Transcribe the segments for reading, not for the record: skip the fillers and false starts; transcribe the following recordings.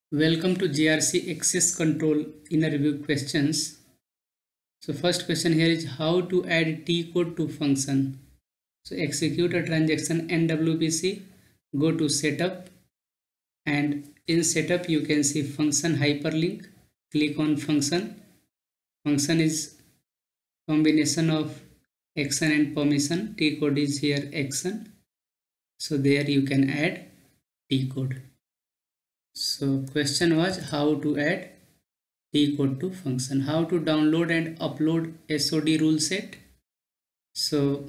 Welcome to GRC Access Control inner review questions. So first question here is how to add T code to function. So execute a transaction NWPC, go to setup, and in setup you can see function hyperlink. Click on function. Function is combination of action and permission. T code is here action. So there you can add T code. So question was how to add T code to function, how to download and upload SOD rule set. So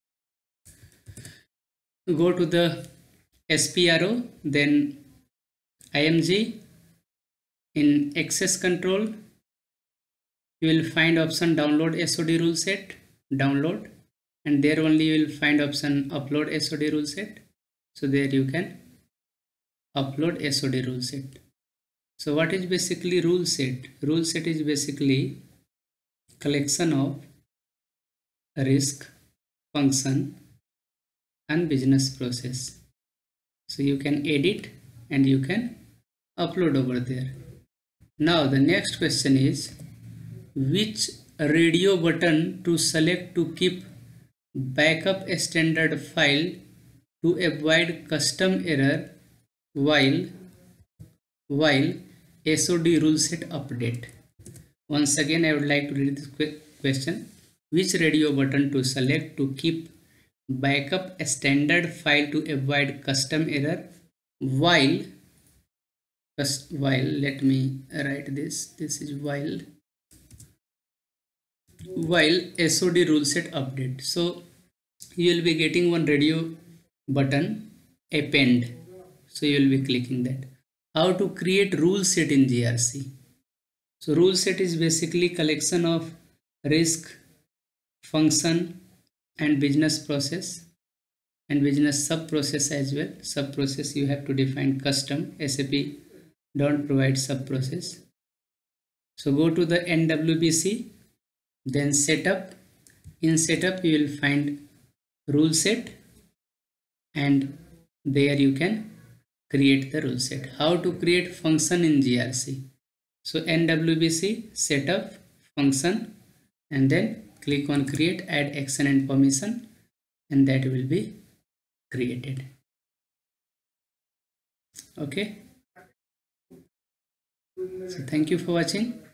go to the SPRO, then IMG. In access control you will find option download SOD rule set, download, and there only you will find option upload SOD rule set. So there you can upload SOD rule set. So what is basically rule set? Rule set is basically collection of risk, function and business process. So you can edit and you can upload over there. Now the next question is which radio button to select to keep backup a standard file to avoid custom error while SOD rule set update. Once again I would like to read this question. Which radio button to select to keep backup a standard file to avoid custom error while let me write this is while SOD rule set update. So you will be getting one radio button append, so you will be clicking that. How to create rule set in GRC? So rule set is basically collection of risk, function and business process and business sub process as well. Sub process you have to define custom. SAP don't provide sub process. So go to the NWPC, then setup. In setup you will find rule set and there you can create the rule set. How to create function in GRC? So NWPC, setup, function, and then click on create, add action and permission, and that will be created. Okay. So thank you for watching.